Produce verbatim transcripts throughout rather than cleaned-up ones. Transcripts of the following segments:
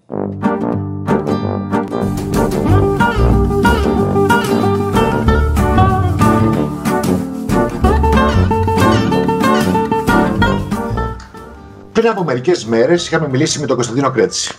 Πριν από μερικές μέρες είχαμε μιλήσει με τον Κωνσταντίνο Κρέτση,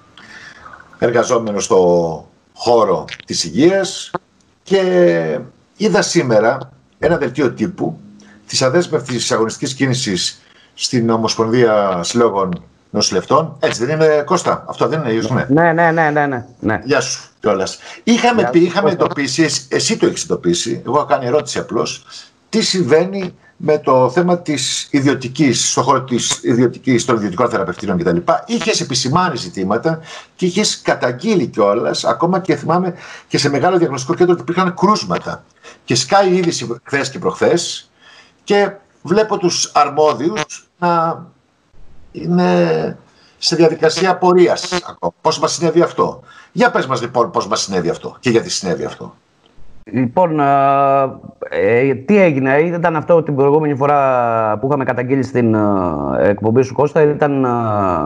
εργαζόμενο στο χώρο της υγείας, και είδα σήμερα ένα δελτίο τύπου της αδέσμευτης αγωνιστικής κίνησης στην Ομοσπονδία Συλλόγων Νοσηλευτών. Έτσι δεν είναι, Κώστα? Αυτό δεν είναι, Ιωσήμε? Ναι, ναι, ναι, ναι, ναι, ναι. Γεια σου κιόλας. Είχαμε Γεια πει, σου, είχαμε Κώστα. εντοπίσει, εσύ, εσύ το έχεις εντοπίσει, εγώ έχω κάνει ερώτηση απλώς, τι συμβαίνει με το θέμα της ιδιωτικής, στον χώρο της ιδιωτικής, των ιδιωτικών θεραπευτήρων κτλ. Είχες επισημάνει ζητήματα και είχες καταγγείλει κιόλας, ακόμα και θυμάμαι και σε μεγάλο διαγνωστικό κέντρο ότι υπήρχαν κρούσματα. Και σκάει η είδηση χθες και προχθές και βλέπω τους αρμόδιους να είναι σε διαδικασία απορίας ακόμα. Πώς μας συνέβη αυτό? Για πες μας λοιπόν πώς μας συνέβη αυτό και γιατί συνέβη αυτό. Λοιπόν, ε, τι έγινε? Ήταν αυτό την προηγούμενη φορά που είχαμε καταγγείλει στην ε, εκπομπή σου, Κώστα. Ήταν, ε,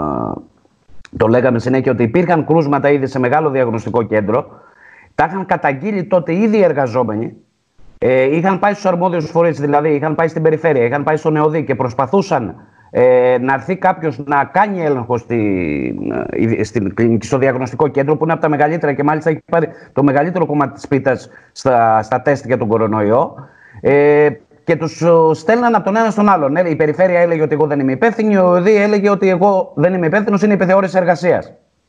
το λέγαμε συνέχεια, ότι υπήρχαν κρούσματα ήδη σε μεγάλο διαγνωστικό κέντρο. Τα είχαν καταγγείλει τότε ήδη οι εργαζόμενοι. Ε, είχαν πάει στους αρμόδιους φορείς, δηλαδή είχαν πάει στην περιφέρεια, είχαν πάει στον ΕΟΔΗ και προσπαθούσαν ε, να έρθει κάποιος να κάνει έλεγχο στη, στην κλινική, στο διαγνωστικό κέντρο, που είναι από τα μεγαλύτερα και μάλιστα έχει πάρει το μεγαλύτερο κομμάτι της πίτας στα, στα τεστ για τον κορονοϊό. Ε, και τους στέλναν από τον ένα στον άλλον. Ε, η περιφέρεια έλεγε ότι εγώ δεν είμαι υπεύθυνη, ο ΕΟΔΗ έλεγε ότι εγώ δεν είμαι υπεύθυνος, είναι επιθεώρηση εργασίας.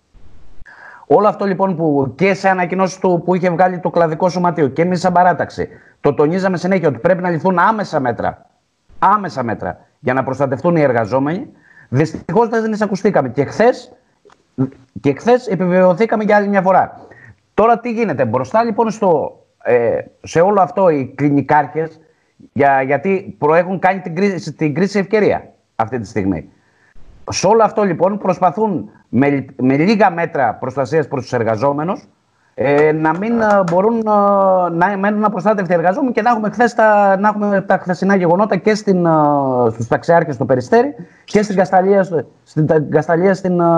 Όλο αυτό λοιπόν που και σε ανακοινώσεις του που είχε βγάλει το κλαδικό σωματείο και εμείς σαν παράταξη, το τονίζαμε συνέχεια ότι πρέπει να ληφθούν άμεσα μέτρα. Άμεσα μέτρα για να προστατευτούν οι εργαζόμενοι. Δυστυχώς δεν εισακουστήκαμε. Και χθες, και χθες επιβεβαιωθήκαμε για άλλη μια φορά. Τώρα τι γίνεται? Μπροστά λοιπόν στο, ε, σε όλο αυτό οι κλινικάρχες, για, γιατί προέχουν κάνει την κρίση, την κρίση ευκαιρία αυτή τη στιγμή. Σε όλο αυτό λοιπόν προσπαθούν με, με λίγα μέτρα προστασίας προς τους εργαζόμενους ε, να μην ε, μπορούν ε, να μένουν απροστάτευτοι οι εργαζόμενοι και να έχουμε, χθες τα, να έχουμε τα χθεσινά γεγονότα και στην, ε, στους ταξιάρχες στο Περιστέρι και στην Κασταλία, στην, Κασταλία στην, ε,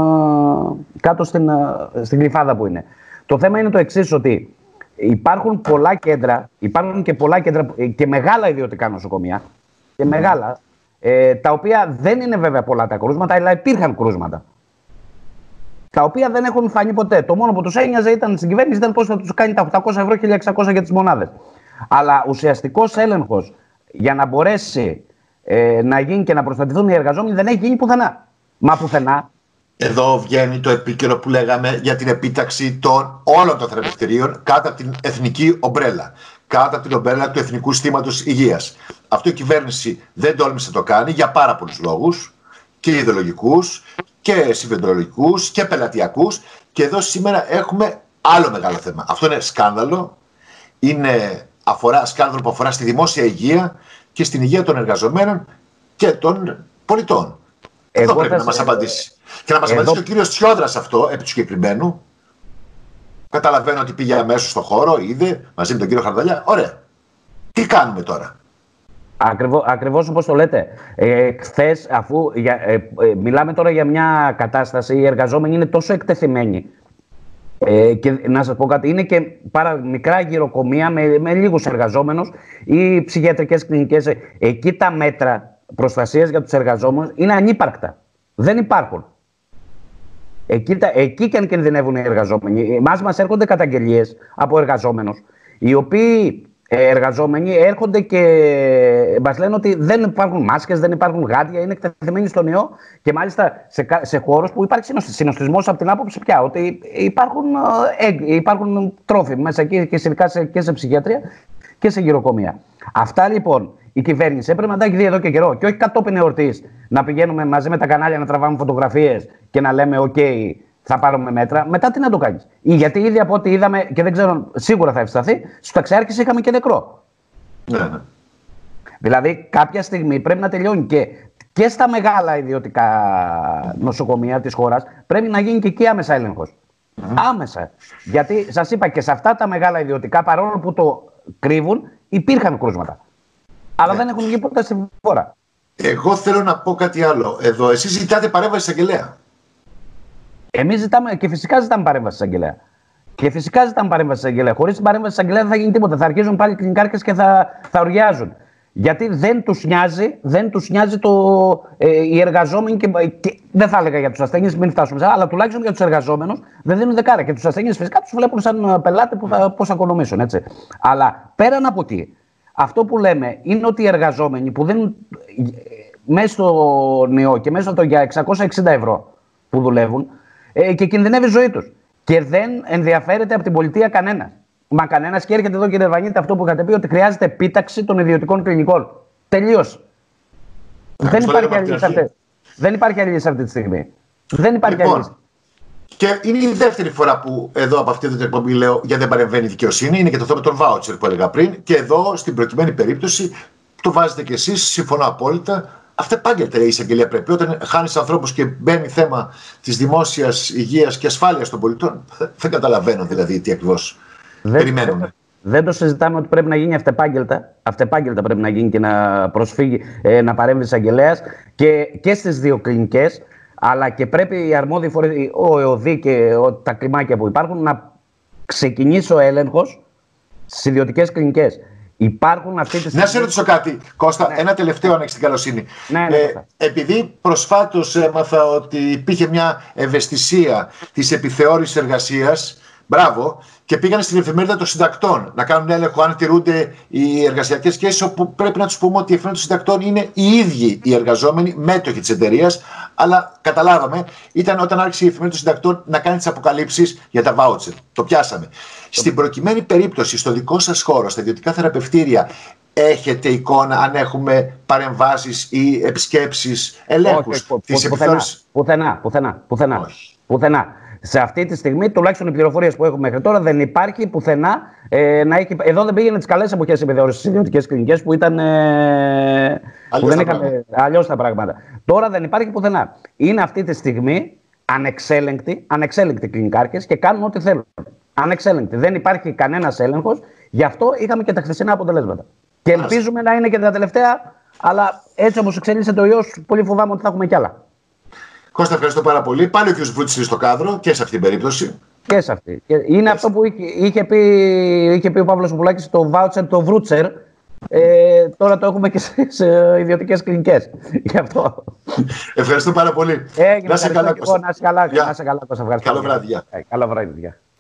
κάτω στην, ε, στην Γλυφάδα που είναι. Το θέμα είναι το εξής, ότι υπάρχουν πολλά κέντρα, υπάρχουν και πολλά κέντρα και μεγάλα ιδιωτικά νοσοκομεία και μεγάλα, ε, τα οποία δεν είναι βέβαια πολλά τα κρούσματα, αλλά υπήρχαν κρούσματα. Τα οποία δεν έχουν φανεί ποτέ. Το μόνο που τους ένοιαζε ήταν στην κυβέρνηση ήταν πώς θα τους κάνει τα οκτακόσια ευρώ, χίλια εξακόσια για τις μονάδες. Αλλά ουσιαστικός έλεγχος για να μπορέσει ε, να γίνει και να προστατευτούν οι εργαζόμενοι δεν έχει γίνει πουθενά. Μα πουθενά. Εδώ βγαίνει το επίκαιρο που λέγαμε για την επίταξη των όλων των θεραπευτηρίων κάτω από την εθνική ομπρέλα. Κάτω από την ομπρέλα του Εθνικού Συστήματος Υγείας. Αυτό η κυβέρνηση δεν τόλμησε να το κάνει για πάρα πολλούς λόγους, και ιδεολογικούς και συμφεντρολογικούς και πελατειακούς. Και εδώ σήμερα έχουμε άλλο μεγάλο θέμα. Αυτό είναι σκάνδαλο. Είναι αφορά, σκάνδαλο που αφορά στη δημόσια υγεία και στην υγεία των εργαζομένων και των πολιτών. Εγώ εδώ πρέπει θα... να μας απαντήσει. Και να μας εδώ... απαντήσει και ο κύριος Τσιόδρας αυτό, επί του συγκεκριμένου. Καταλαβαίνω ότι πήγε αμέσως στο χώρο, είδε μαζί με τον κύριο Χαρδαλιά. Ωραία. Τι κάνουμε τώρα? Ακριβώς, ακριβώς όπως το λέτε. Ε, χθες, αφού για, ε, ε, μιλάμε τώρα για μια κατάσταση, οι εργαζόμενοι είναι τόσο εκτεθειμένοι. Ε, και να σας πω κάτι, είναι και πάρα μικρά γυροκομεία με, με λίγους εργαζόμενους ή ψυχιατρικές κλινικές. Εκεί τα μέτρα προστασίας για τους εργαζόμενους είναι ανύπαρκτα. Δεν υπάρχουν. Εκεί, τα, εκεί και αν κινδυνεύουν οι εργαζόμενοι. Εμάς μας έρχονται καταγγελίες από εργαζόμενους, οι οποίοι ε, εργαζόμενοι έρχονται και μας λένε ότι δεν υπάρχουν μάσκες, δεν υπάρχουν γάντια, είναι εκτεθειμένοι στον ιό και μάλιστα σε, σε χώρους που υπάρχει συνοστισμός από την άποψη πια ότι υπάρχουν, ε, υπάρχουν τρόφιμοι μέσα εκεί και ειδικά σε, και σε ψυχιατρία και σε γυροκομεία. Αυτά λοιπόν η κυβέρνηση έπρεπε να τα έχει δει εδώ και καιρό και όχι κατόπιν εορτής να πηγαίνουμε μαζί με τα κανάλια να τραβάμε φωτογραφίες και να λέμε οκ, okay, θα πάρουμε μέτρα. Μετά τι να το κάνεις? Γιατί ήδη από ό,τι είδαμε και δεν ξέρω, σίγουρα θα ευσταθεί, στους ταξιάρχες είχαμε και νεκρό. Ναι, ναι. Δηλαδή κάποια στιγμή πρέπει να τελειώνει και, και στα μεγάλα ιδιωτικά νοσοκομεία της χώρας πρέπει να γίνει και εκεί άμεσα έλεγχος. Mm-hmm. Άμεσα. Γιατί σας είπα και σε αυτά τα μεγάλα ιδιωτικά, παρόλο που το κρύβουν, υπήρχαν κρούσματα. Αλλά yeah. δεν έχουν γίνει ποτέ στη χώρα. Εγώ θέλω να πω κάτι άλλο. Εδώ, εσείς ζητάτε παρέμβαση εισαγγελέα. Εμείς ζητάμε και φυσικά ζητάμε παρέμβαση της εισαγγελέα. Και φυσικά ζητάμε παρέμβαση της εισαγγελέα. Χωρίς την παρέμβαση της εισαγγελέα δεν θα γίνει τίποτα. Θα αρχίζουν πάλι οι κλινικάρχες και θα, θα οριάζουν. Γιατί δεν τους νοιάζει, δεν τους νοιάζει το, ε, οι εργαζόμενοι και, και δεν θα έλεγα για τους ασθενείς, μην φτάσουμε σε, αλλά τουλάχιστον για τους εργαζόμενους δεν δίνουν δεκάρα. Και τους ασθενείς φυσικά τους βλέπουν σαν πελάτη που θα, πώς θα οικονομήσουν. Έτσι. Αλλά πέραν από εκεί, αυτό που λέμε είναι ότι οι εργαζόμενοι που δίνουν μέσα στο ΝΙΟ και μέσα στο για εξακόσια εξήντα ευρώ που δουλεύουν ε, και κινδυνεύει η ζωή τους. Και δεν ενδιαφέρεται από την πολιτεία κανένας. Μα κανένας, και έρχεται εδώ, κύριε Βανίτη, αυτό που είχατε πει, ότι χρειάζεται επίταξη των ιδιωτικών κλινικών. Τελείωσε. Δεν υπάρχει άλλη λύση αυτή. Δεν υπάρχει άλλη λύση αυτή τη στιγμή. Δεν υπάρχει λοιπόν, άλλη λύση. Και είναι η δεύτερη φορά που εδώ από αυτή την εκπομπή λέω για δεν παρεμβαίνει η δικαιοσύνη. Είναι και το θέμα των βάουτσερ που έλεγα πριν. Και εδώ στην προκειμένη περίπτωση το βάζετε κι εσείς, συμφωνώ απόλυτα. Αυτά επάγγελτα η εισαγγελία πρέπει. Όταν χάνεις ανθρώπους και μπαίνει θέμα της δημόσιας υγείας και ασφάλειας των πολιτών, δεν καταλαβαίνω δηλαδή τι ακριβώς περιμένουν. Δεν, δεν το συζητάμε ότι πρέπει να γίνει αυτεπάγγελτα. Αυτεπάγγελτα πρέπει να γίνει και να προσφύγει, ε, να παρέμβει εισαγγελέας και, και στις δύο κλινικές. Αλλά και πρέπει οι αρμόδιοι φορείς, ο ΕΟΔΗ και ο, τα κλιμάκια που υπάρχουν, να ξεκινήσει ο έλεγχος στις ιδιωτικές κλινικές. Υπάρχουν αυτή τη στιγμή... Να σε ρωτήσω κάτι, Κώστα, ναι. Ένα τελευταίο αν έχεις την καλοσύνη. Ναι, ναι, ε, επειδή προσφάτως έμαθα ότι υπήρχε μια ευαισθησία της επιθεώρησης εργασίας, μπράβο, και πήγαν στην εφημερίδα των συντακτών να κάνουν έλεγχο αν τηρούνται οι εργασιακές σχέσεις, όπου πρέπει να τους πούμε ότι η εφημερίδα των συντακτών είναι οι ίδιοι οι εργαζόμενοι, μέτοχοι της εταιρείας, αλλά καταλάβαμε, ήταν όταν άρχισε η εφημερίδα των συντακτών να κάνει τις αποκαλύψεις για τα βάουτσερ. Το πιάσαμε. Στην προκειμένη περίπτωση, στο δικό σας χώρο, στα ιδιωτικά θεραπευτήρια, έχετε εικόνα αν έχουμε παρεμβάσεις ή επισκέψεις, ελέγχους της επιθεώρησης? Πουθενά, πουθενά, πουθενά, πουθενά. Σε αυτή τη στιγμή, τουλάχιστον οι πληροφορίες που έχουμε μέχρι τώρα, δεν υπάρχει πουθενά ε, να έχει. Εδώ δεν πήγαινε τις καλές εποχές η επιθεώρηση στις ιδιωτικές κλινικές που ήταν. Ε, που δεν είχαμε αλλιώς τα πράγματα. Τώρα δεν υπάρχει πουθενά. Είναι αυτή τη στιγμή ανεξέλεγκτοι, ανεξέλεγκτοι κλινικάρχες και κάνουν ό,τι θέλουν. Ανεξέλεγκτοι. Δεν υπάρχει κανένας έλεγχος. Γι' αυτό είχαμε και τα χθεσινά αποτελέσματα. Και ελπίζουμε να είναι και τα τελευταία, αλλά έτσι όπως εξελίσσεται ο ιός, πολύ φοβάμαι ότι θα έχουμε κι άλλα. Κώστα, ευχαριστώ πάρα πολύ. Πάλι ο κ. Βρούτσης είναι στο κάδρο και σε αυτή την περίπτωση. Και σε αυτή. Είναι αυτό που είχε, είχε, πει, είχε πει ο Παύλος Πουλάκης, το voucher, το βρούτσερ. Ε, τώρα το έχουμε και σε, σε ιδιωτικές κλινικές. Γι' αυτό. Ευχαριστώ πάρα πολύ. Ε, να σε καλά, Κώστα. Να σε καλά, Κώστα. Καλό βράδυ. Καλό βράδυ.